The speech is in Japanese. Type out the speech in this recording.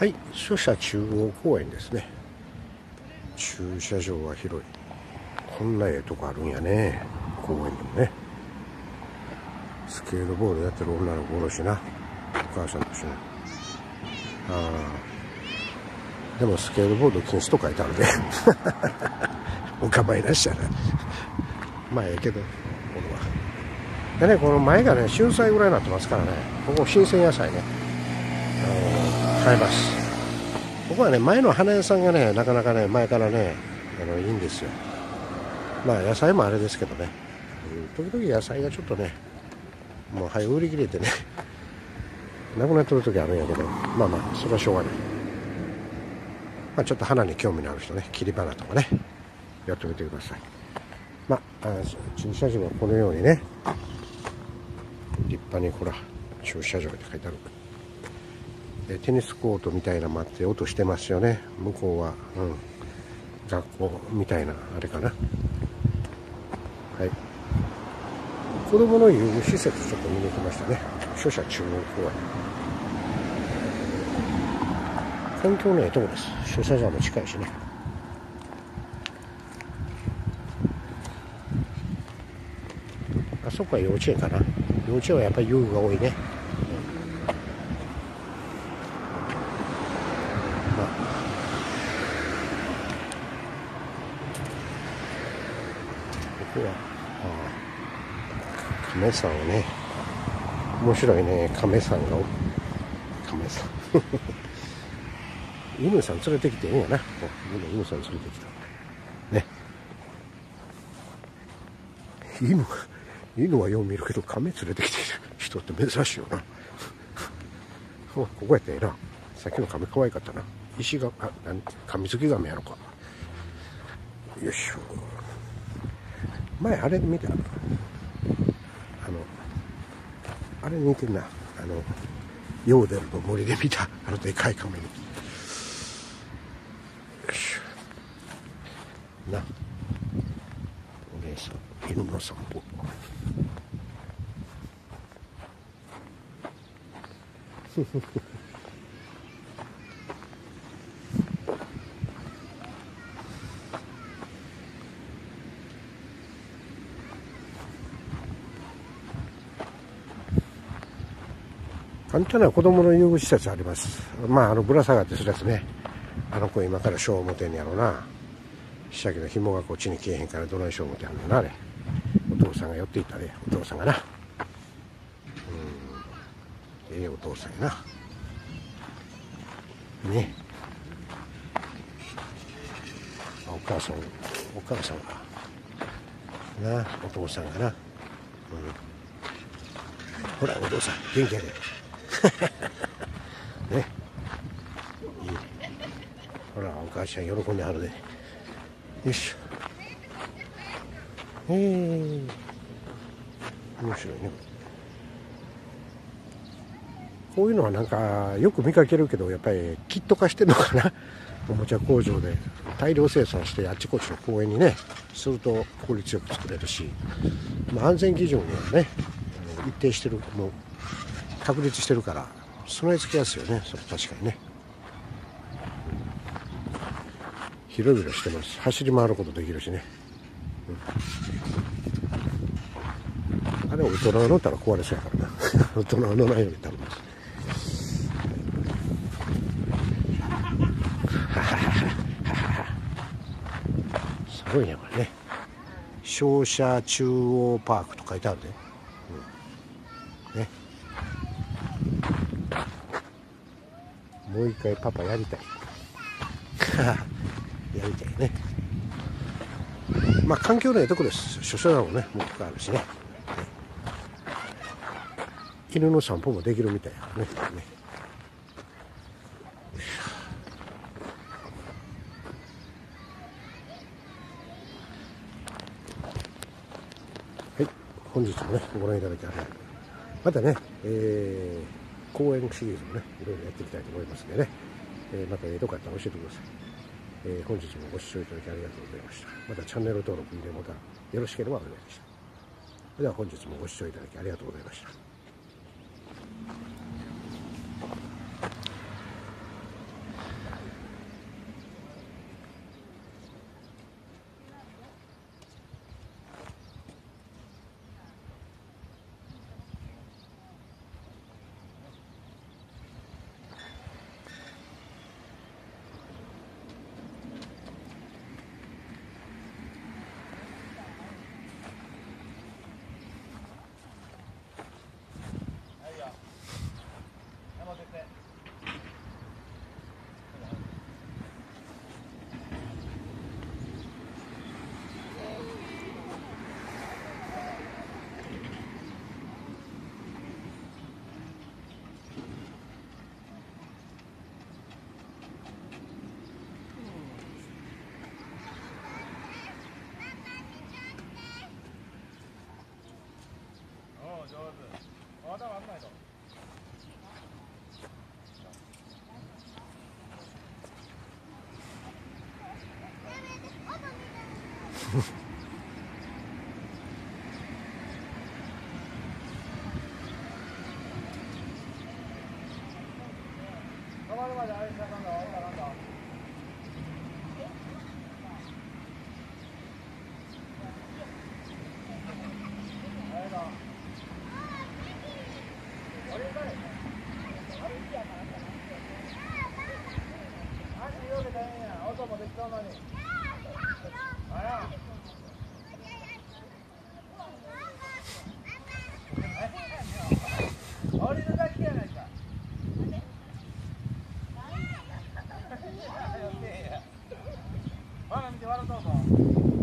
はい、書社中央公園ですね。駐車場は広い。こんなええとこあるんやね、公園にもね。スケートボードやってる女の子おるしな、お母さんとしね。でもスケートボード禁止と書いてあるでお構いなしやな。まあええけど、これはでね、この前がね春菜ぐらいになってますからね、ここ新鮮野菜ね、買えます。ここはね、前の花屋さんがね、なかなかね、前からね、いいんですよ。まあ野菜もあれですけどね、時々野菜がちょっとね、もう早売り切れてねなくなってる時あるんやけど、まあまあそれはしょうがない。まあちょっと花に興味のある人ね、切り花とかね、やってみてください。まあ駐車場はこのようにね、立派にほら駐車場って書いてある。テニスコートみたいなのもあって音してますよね。向こうは、学校みたいなあれかな。はい、子供の遊具施設ちょっと見に行きましたね。書社中央公園。環境のいいとこです。駐車場も近いしね。あそこは幼稚園かな。幼稚園はやっぱり遊具が多いね。ここは亀さんをね、面白いね、亀さんが亀さん犬さん連れてきていいんやな。犬さん連れてきたね。犬はよう見るけど亀連れてきてる人って珍しいよなここやったらええな。さっきの亀可愛かったな。石がカミツキガメやろか。よいしょ。前あれ見た、あれ似てるな。ヨーデルの森で見たでかい亀に。よいしょな。お姉さん犬の散歩簡単な子供の遊具施設あります。まあぶら下がってするやつね。子今から賞を持てんやろうな。したけど紐がこっちに消えへんからどない賞を持てはんのな。あれお父さんが寄っていったね。お父さんがな、ええお父さんやなね。お母さんがな、お父さんがな、ほらお父さん元気やでね、いい。ほらお母ちゃん喜んではるで。よいしょ。面白いね。こういうのはなんかよく見かけるけど、やっぱりキット化してるのかな。おもちゃ工場で大量生産してあっちこっちの公園にねすると効率よく作れるし、安全基準にはね一定してる、もう確立してるから備え付けやすいよね。それ確かにね、広々してます。走り回ることできるしね、あれ大人が乗ったら壊れそうやからな大人は乗らないように頼みます。すごいねこれね。商社中央パークと書いてあるで、ね。もう一回パパやりたいやりたいね。まあ環境のいいとこです。書社もねもうあるしね。犬の散歩もできるみたいなね。はい、本日もねご覧いただきありがとう。またね、公演シリーズもねいろいろやっていきたいと思いますのでね、またどこかあったら教えてください。本日もご視聴いただきありがとうございました。またチャンネル登録、いいね、またよろしければお願いします。では本日もご視聴いただきありがとうございました。 まだ割んないの。止まるまであれしなかんだ、あれだなんだ。あれだ。あれだよ。足広げたらええんや。音もできそうなのに。あら。降りるだけやないか。まだ見て笑うとうぞ。